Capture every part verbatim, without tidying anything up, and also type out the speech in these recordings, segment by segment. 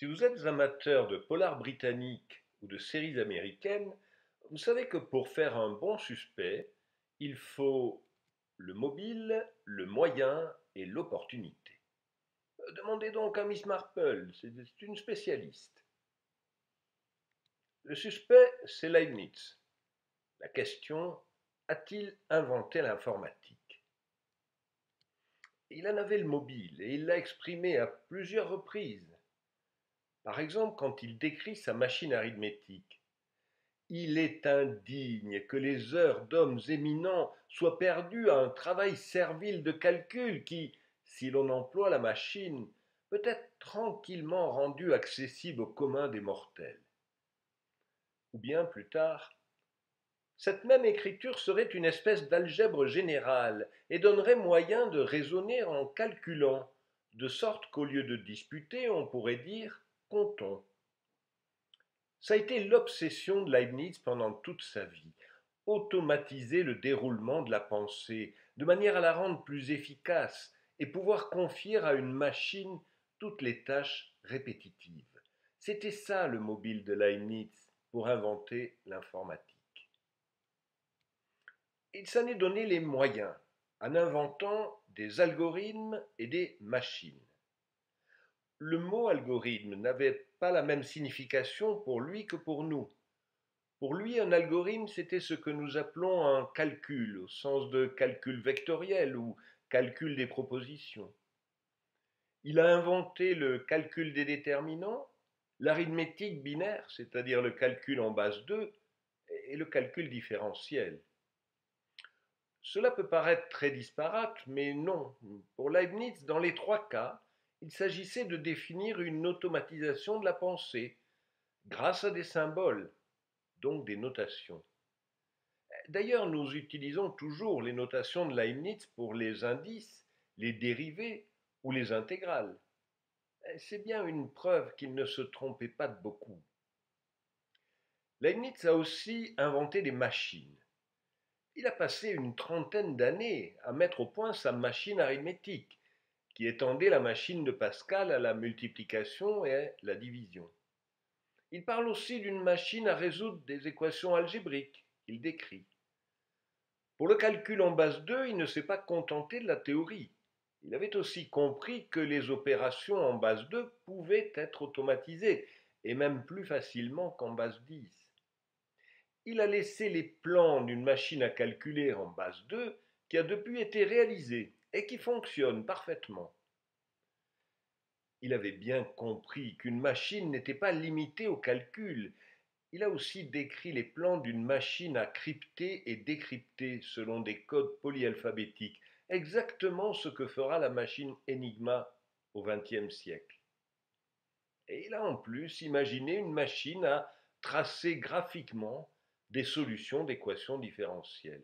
Si vous êtes amateur de polars britanniques ou de séries américaines, vous savez que pour faire un bon suspect, il faut le mobile, le moyen et l'opportunité. Demandez donc à Miss Marple, c'est une spécialiste. Le suspect, c'est Leibniz. La question, a-t-il inventé l'informatique? Il en avait le mobile et il l'a exprimé à plusieurs reprises. Par exemple, quand il décrit sa machine arithmétique. Il est indigne que les heures d'hommes éminents soient perdues à un travail servile de calcul qui, si l'on emploie la machine, peut être tranquillement rendu accessible au commun des mortels. Ou bien, plus tard, cette même écriture serait une espèce d'algèbre générale et donnerait moyen de raisonner en calculant, de sorte qu'au lieu de disputer, on pourrait dire comptons. Ça a été l'obsession de Leibniz pendant toute sa vie, automatiser le déroulement de la pensée, de manière à la rendre plus efficace et pouvoir confier à une machine toutes les tâches répétitives. C'était ça le mobile de Leibniz pour inventer l'informatique. Il s'en est donné les moyens en inventant des algorithmes et des machines. Le mot algorithme n'avait pas la même signification pour lui que pour nous. Pour lui, un algorithme, c'était ce que nous appelons un calcul, au sens de calcul vectoriel ou calcul des propositions. Il a inventé le calcul des déterminants, l'arithmétique binaire, c'est-à-dire le calcul en base deux, et le calcul différentiel. Cela peut paraître très disparate, mais non. Pour Leibniz, dans les trois cas, il s'agissait de définir une automatisation de la pensée, grâce à des symboles, donc des notations. D'ailleurs, nous utilisons toujours les notations de Leibniz pour les indices, les dérivés ou les intégrales. C'est bien une preuve qu'il ne se trompait pas de beaucoup. Leibniz a aussi inventé des machines. Il a passé une trentaine d'années à mettre au point sa machine arithmétique, qui étendait la machine de Pascal à la multiplication et à la division. Il parle aussi d'une machine à résoudre des équations algébriques qu'il décrit. Pour le calcul en base deux, il ne s'est pas contenté de la théorie. Il avait aussi compris que les opérations en base deux pouvaient être automatisées, et même plus facilement qu'en base dix. Il a laissé les plans d'une machine à calculer en base deux qui a depuis été réalisée et qui fonctionne parfaitement. Il avait bien compris qu'une machine n'était pas limitée au calcul. Il a aussi décrit les plans d'une machine à crypter et décrypter selon des codes polyalphabétiques, exactement ce que fera la machine Enigma au vingtième siècle. Et il a en plus imaginé une machine à tracer graphiquement des solutions d'équations différentielles.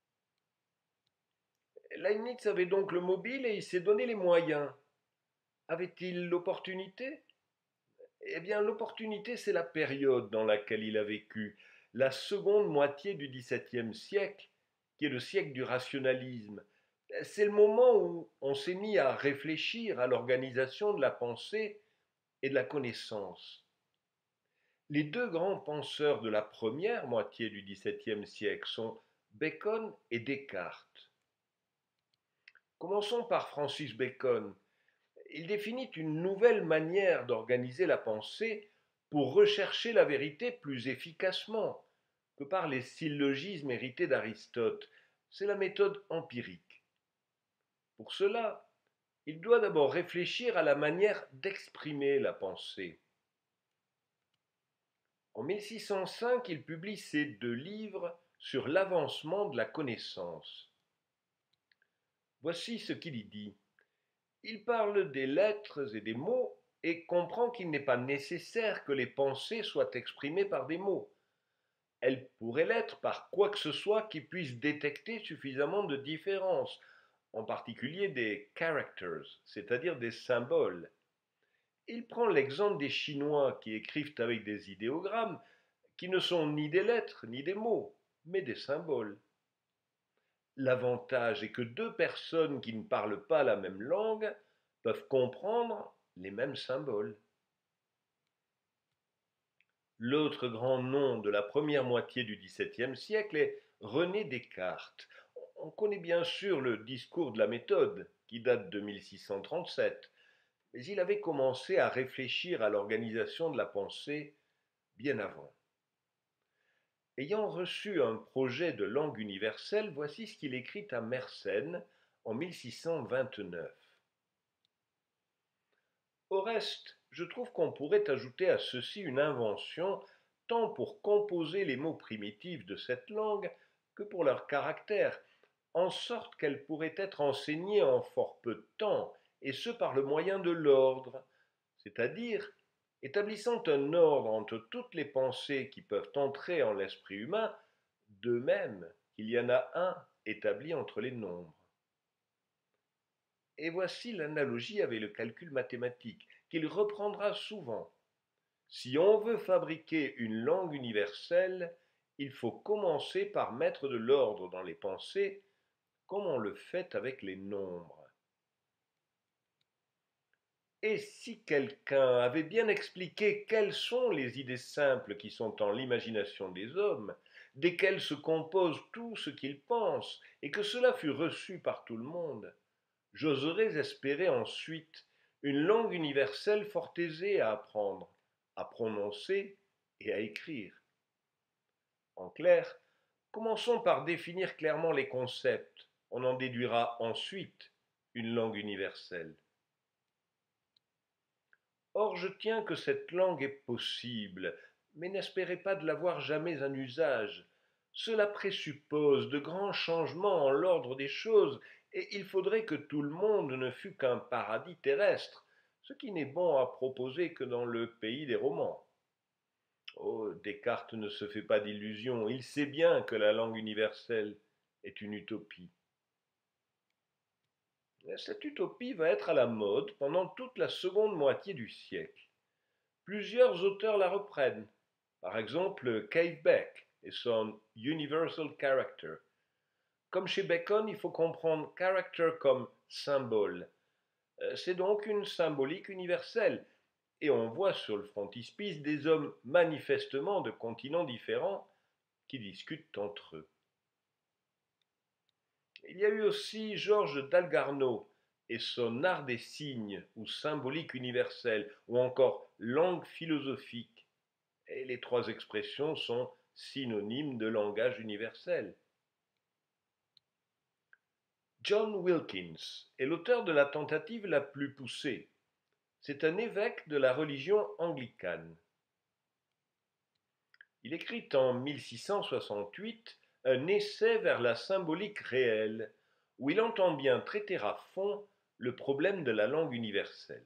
Leibniz avait donc le mobile et il s'est donné les moyens. Avait-il l'opportunité? Eh bien, l'opportunité, c'est la période dans laquelle il a vécu, la seconde moitié du dix-septième siècle, qui est le siècle du rationalisme. C'est le moment où on s'est mis à réfléchir à l'organisation de la pensée et de la connaissance. Les deux grands penseurs de la première moitié du dix-septième siècle sont Bacon et Descartes. Commençons par Francis Bacon. Il définit une nouvelle manière d'organiser la pensée pour rechercher la vérité plus efficacement que par les syllogismes hérités d'Aristote. C'est la méthode empirique. Pour cela, il doit d'abord réfléchir à la manière d'exprimer la pensée. En mille six cent cinq, il publie ses deux livres sur l'avancement de la connaissance. Voici ce qu'il y dit. Il parle des lettres et des mots et comprend qu'il n'est pas nécessaire que les pensées soient exprimées par des mots. Elles pourraient l'être par quoi que ce soit qui puisse détecter suffisamment de différences, en particulier des characters, c'est-à-dire des symboles. Il prend l'exemple des Chinois qui écrivent avec des idéogrammes qui ne sont ni des lettres ni des mots, mais des symboles. L'avantage est que deux personnes qui ne parlent pas la même langue peuvent comprendre les mêmes symboles. L'autre grand nom de la première moitié du dix-septième siècle est René Descartes. On connaît bien sûr le discours de la méthode, qui date de mille six cent trente-sept, mais il avait commencé à réfléchir à l'organisation de la pensée bien avant. Ayant reçu un projet de langue universelle, voici ce qu'il écrit à Mersenne en mille six cent vingt-neuf. Au reste, je trouve qu'on pourrait ajouter à ceci une invention, tant pour composer les mots primitifs de cette langue que pour leur caractère, en sorte qu'elle pourrait être enseignée en fort peu de temps, et ce par le moyen de l'ordre, c'est-à-dire établissant un ordre entre toutes les pensées qui peuvent entrer en l'esprit humain, de même qu'il y en a un établi entre les nombres. Et voici l'analogie avec le calcul mathématique, qu'il reprendra souvent. Si on veut fabriquer une langue universelle, il faut commencer par mettre de l'ordre dans les pensées, comme on le fait avec les nombres. Et si quelqu'un avait bien expliqué quelles sont les idées simples qui sont en l'imagination des hommes, desquelles se compose tout ce qu'ils pensent, et que cela fût reçu par tout le monde, j'oserais espérer ensuite une langue universelle fort aisée à apprendre, à prononcer et à écrire. En clair, commençons par définir clairement les concepts, on en déduira ensuite une langue universelle. Or je tiens que cette langue est possible, mais n'espérez pas de l'avoir jamais en usage. Cela présuppose de grands changements en l'ordre des choses, et il faudrait que tout le monde ne fût qu'un paradis terrestre, ce qui n'est bon à proposer que dans le pays des romans. Oh, Descartes ne se fait pas d'illusions, il sait bien que la langue universelle est une utopie. Cette utopie va être à la mode pendant toute la seconde moitié du siècle. Plusieurs auteurs la reprennent, par exemple Cave Beck et son Universal Character. Comme chez Bacon, il faut comprendre character comme symbole. C'est donc une symbolique universelle, et on voit sur le frontispice des hommes manifestement de continents différents qui discutent entre eux. Il y a eu aussi Georges Dalgarno et son art des signes, ou symbolique universelle, ou encore langue philosophique. Et les trois expressions sont synonymes de langage universel. John Wilkins est l'auteur de la tentative la plus poussée. C'est un évêque de la religion anglicane. Il écrit en mille six cent soixante-huit un essai vers la symbolique réelle, où il entend bien traiter à fond le problème de la langue universelle.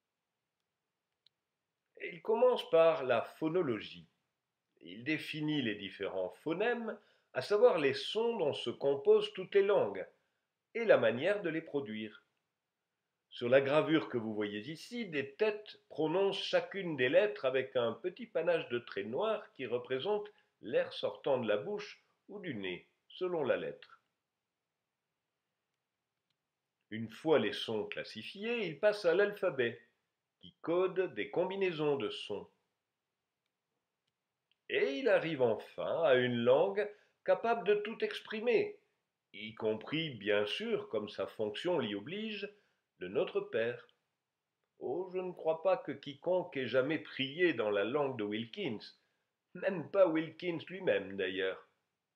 Et il commence par la phonologie. Il définit les différents phonèmes, à savoir les sons dont se composent toutes les langues, et la manière de les produire. Sur la gravure que vous voyez ici, des têtes prononcent chacune des lettres avec un petit panache de traits noirs qui représente l'air sortant de la bouche ou du nez, selon la lettre. Une fois les sons classifiés, il passe à l'alphabet, qui code des combinaisons de sons. Et il arrive enfin à une langue capable de tout exprimer, y compris, bien sûr, comme sa fonction l'y oblige, le Notre Père. Oh, je ne crois pas que quiconque ait jamais prié dans la langue de Wilkins, même pas Wilkins lui-même d'ailleurs.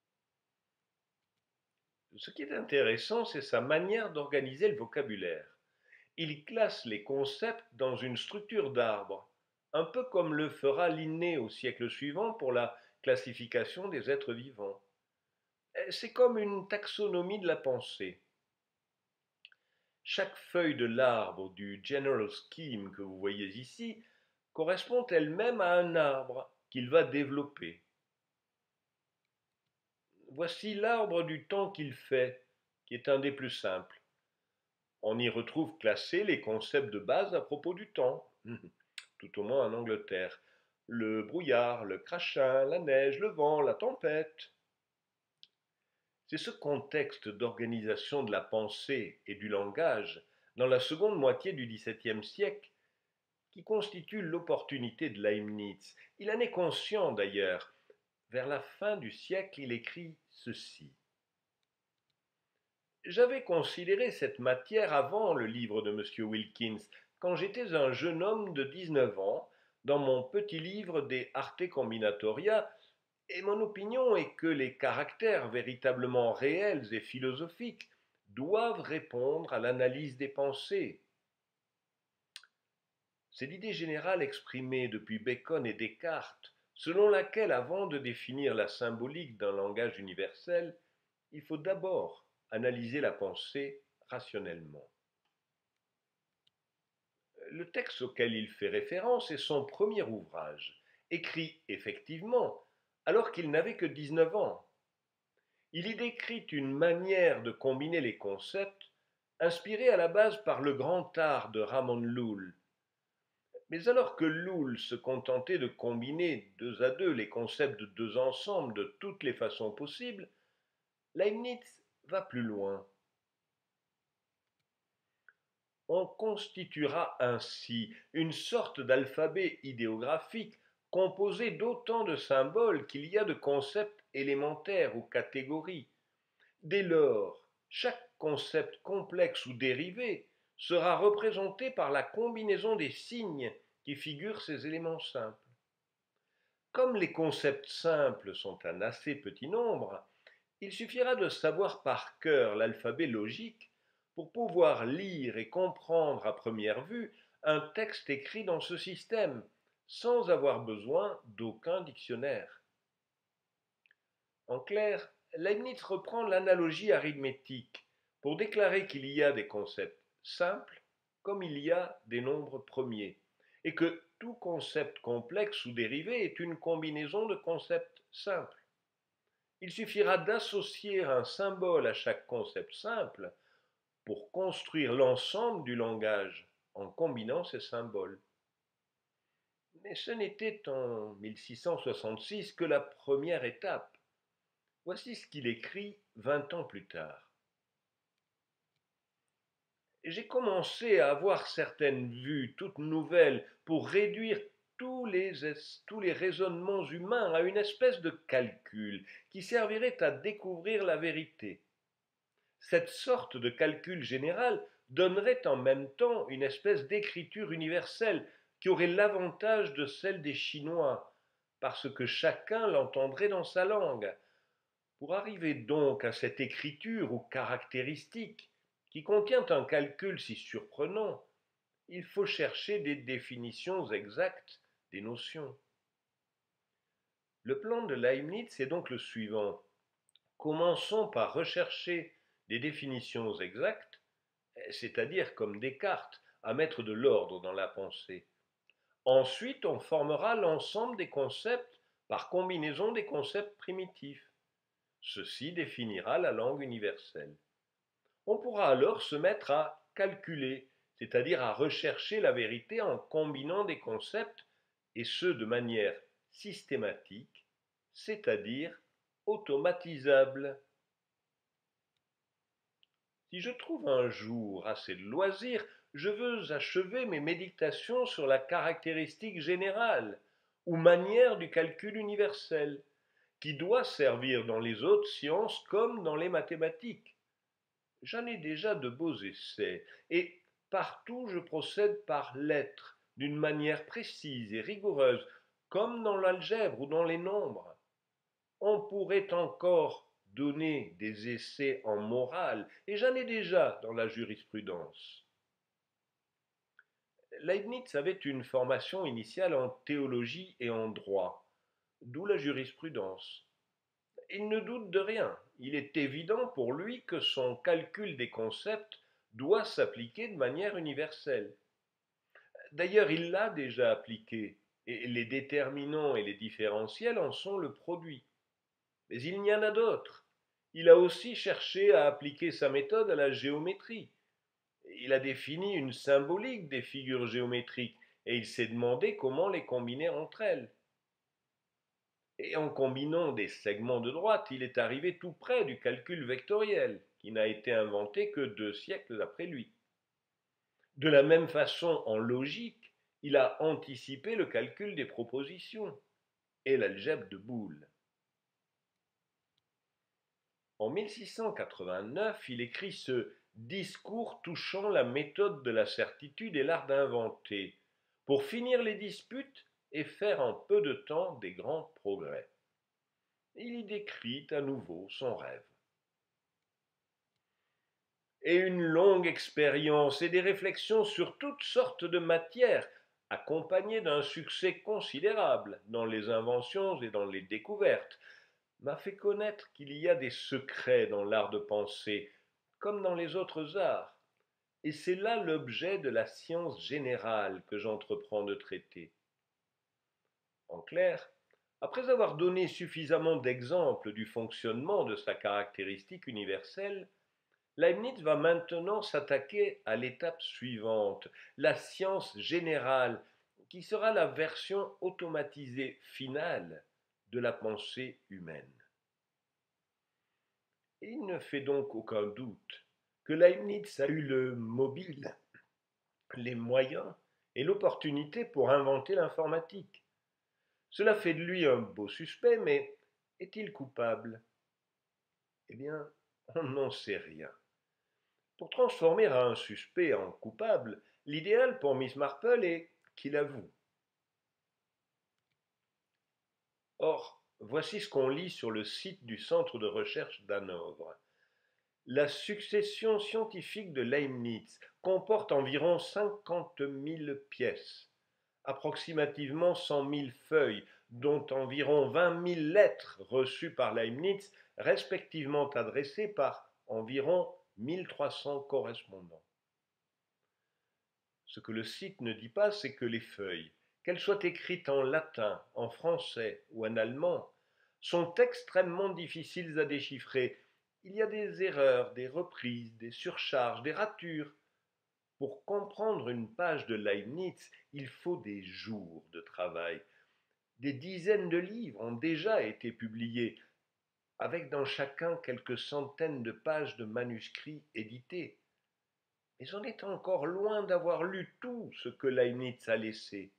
Ce qui est intéressant, c'est sa manière d'organiser le vocabulaire. Il classe les concepts dans une structure d'arbre, un peu comme le fera Linné au siècle suivant pour la classification des êtres vivants. C'est comme une taxonomie de la pensée. Chaque feuille de l'arbre du General Scheme que vous voyez ici correspond elle-même à un arbre qu'il va développer. Voici l'arbre du temps qu'il fait, qui est un des plus simples. On y retrouve classés les concepts de base à propos du temps, tout au moins en Angleterre. Le brouillard, le crachin, la neige, le vent, la tempête. C'est ce contexte d'organisation de la pensée et du langage, dans la seconde moitié du dix-septième siècle, qui constitue l'opportunité de Leibniz. Il en est conscient d'ailleurs. Vers la fin du siècle, il écrit ceci. J'avais considéré cette matière avant le livre de M. Wilkins, quand j'étais un jeune homme de dix-neuf ans, dans mon petit livre des Arte Combinatoria, et mon opinion est que les caractères véritablement réels et philosophiques doivent répondre à l'analyse des pensées. C'est l'idée générale exprimée depuis Bacon et Descartes, selon laquelle, avant de définir la symbolique d'un langage universel, il faut d'abord analyser la pensée rationnellement. Le texte auquel il fait référence est son premier ouvrage, écrit effectivement alors qu'il n'avait que dix-neuf ans. Il y décrit une manière de combiner les concepts inspirée à la base par le grand art de Ramon Llull. Mais alors que Llull se contentait de combiner deux à deux les concepts de deux ensembles de toutes les façons possibles, Leibniz va plus loin. On constituera ainsi une sorte d'alphabet idéographique composé d'autant de symboles qu'il y a de concepts élémentaires ou catégories. Dès lors, chaque concept complexe ou dérivé sera représenté par la combinaison des signes qui figurent ces éléments simples. Comme les concepts simples sont un assez petit nombre, il suffira de savoir par cœur l'alphabet logique pour pouvoir lire et comprendre à première vue un texte écrit dans ce système, sans avoir besoin d'aucun dictionnaire. En clair, Leibniz reprend l'analogie arithmétique pour déclarer qu'il y a des concepts simples comme il y a des nombres premiers, et que tout concept complexe ou dérivé est une combinaison de concepts simples. Il suffira d'associer un symbole à chaque concept simple pour construire l'ensemble du langage en combinant ces symboles. Mais ce n'était en mille six cent soixante-six que la première étape. Voici ce qu'il écrit vingt ans plus tard. J'ai commencé à avoir certaines vues toutes nouvelles pour réduire tous les, tous les raisonnements humains à une espèce de calcul qui servirait à découvrir la vérité. Cette sorte de calcul général donnerait en même temps une espèce d'écriture universelle qui aurait l'avantage de celle des Chinois, parce que chacun l'entendrait dans sa langue. Pour arriver donc à cette écriture ou caractéristique, qui contient un calcul si surprenant, il faut chercher des définitions exactes des notions. Le plan de Leibniz est donc le suivant. Commençons par rechercher des définitions exactes, c'est-à-dire comme Descartes, à mettre de l'ordre dans la pensée. Ensuite, on formera l'ensemble des concepts par combinaison des concepts primitifs. Ceci définira la langue universelle. On pourra alors se mettre à calculer, c'est-à-dire à rechercher la vérité en combinant des concepts, et ce de manière systématique, c'est-à-dire automatisable. Si je trouve un jour assez de loisirs, je veux achever mes méditations sur la caractéristique générale, ou manière du calcul universel, qui doit servir dans les autres sciences comme dans les mathématiques. J'en ai déjà de beaux essais, et partout je procède par lettres, d'une manière précise et rigoureuse, comme dans l'algèbre ou dans les nombres. On pourrait encore donner des essais en morale, et j'en ai déjà dans la jurisprudence. Leibniz avait une formation initiale en théologie et en droit, d'où la jurisprudence. Il ne doute de rien, il est évident pour lui que son calcul des concepts doit s'appliquer de manière universelle. D'ailleurs, il l'a déjà appliqué, et les déterminants et les différentiels en sont le produit. Mais il y en a d'autres. Il a aussi cherché à appliquer sa méthode à la géométrie. Il a défini une symbolique des figures géométriques, et il s'est demandé comment les combiner entre elles. Et en combinant des segments de droite, il est arrivé tout près du calcul vectoriel, qui n'a été inventé que deux siècles après lui. De la même façon, en logique, Il a anticipé le calcul des propositions et l'algèbre de Boole. En mille six cent quatre-vingt-neuf, il écrit ce discours touchant la méthode de la certitude et l'art d'inventer, pour finir les disputes et faire en peu de temps des grands progrès. Il y décrit à nouveau son rêve. Et une longue expérience et des réflexions sur toutes sortes de matières, accompagnées d'un succès considérable dans les inventions et dans les découvertes, m'a fait connaître qu'il y a des secrets dans l'art de penser, comme dans les autres arts, et c'est là l'objet de la science générale que j'entreprends de traiter. En clair, après avoir donné suffisamment d'exemples du fonctionnement de sa caractéristique universelle, Leibniz va maintenant s'attaquer à l'étape suivante, la science générale, qui sera la version automatisée finale de la pensée humaine. Et il ne fait donc aucun doute que Leibniz a eu le mobile, les moyens et l'opportunité pour inventer l'informatique. Cela fait de lui un beau suspect, mais est-il coupable? Eh bien, on n'en sait rien. Pour transformer un suspect en coupable, l'idéal pour Miss Marple est qu'il avoue. Or, voici ce qu'on lit sur le site du centre de recherche d'Hanovre. La succession scientifique de Leibniz comporte environ cinquante mille pièces, approximativement cent mille feuilles, dont environ vingt mille lettres reçues par Leibniz, respectivement adressées par environ mille trois cents correspondants. Ce que le site ne dit pas, c'est que les feuilles, qu'elles soient écrites en latin, en français ou en allemand, sont extrêmement difficiles à déchiffrer. Il y a des erreurs, des reprises, des surcharges, des ratures. Pour comprendre une page de Leibniz, il faut des jours de travail. Des dizaines de livres ont déjà été publiés, avec dans chacun quelques centaines de pages de manuscrits édités. Mais on est encore loin d'avoir lu tout ce que Leibniz a laissé.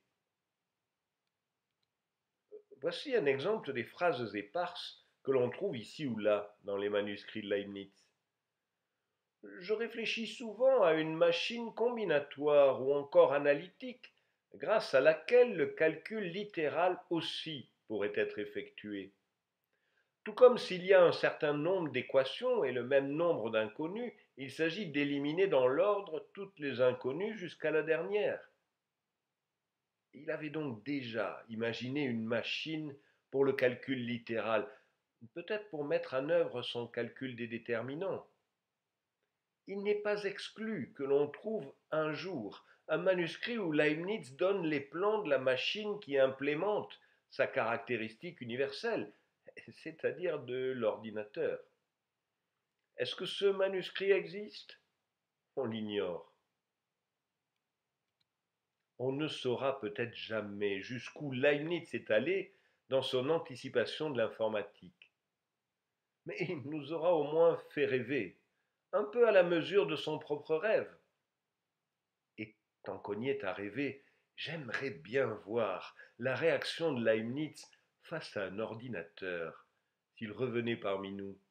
Voici un exemple des phrases éparses que l'on trouve ici ou là dans les manuscrits de Leibniz. Je réfléchis souvent à une machine combinatoire ou encore analytique, grâce à laquelle le calcul littéral aussi pourrait être effectué. Tout comme s'il y a un certain nombre d'équations et le même nombre d'inconnues, il s'agit d'éliminer dans l'ordre toutes les inconnues jusqu'à la dernière. Il avait donc déjà imaginé une machine pour le calcul littéral, peut-être pour mettre en œuvre son calcul des déterminants. Il n'est pas exclu que l'on trouve un jour un manuscrit où Leibniz donne les plans de la machine qui implémente sa caractéristique universelle, c'est-à-dire de l'ordinateur. Est-ce que ce manuscrit existe? On l'ignore. On ne saura peut-être jamais jusqu'où Leibniz est allé dans son anticipation de l'informatique. Mais il nous aura au moins fait rêver, un peu à la mesure de son propre rêve. Et tant qu'on y est à rêver, j'aimerais bien voir la réaction de Leibniz face à un ordinateur, s'il revenait parmi nous.